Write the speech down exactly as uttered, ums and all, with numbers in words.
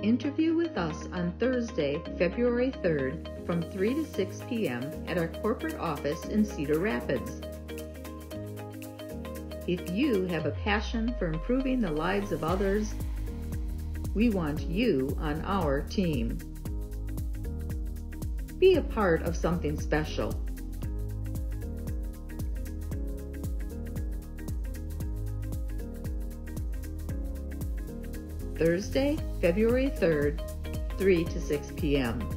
Interview with us on Thursday, February third from three to six p m at our corporate office in Cedar Rapids. If you have a passion for improving the lives of others, we want you on our team. Be a part of something special. Thursday, February third, three to six p m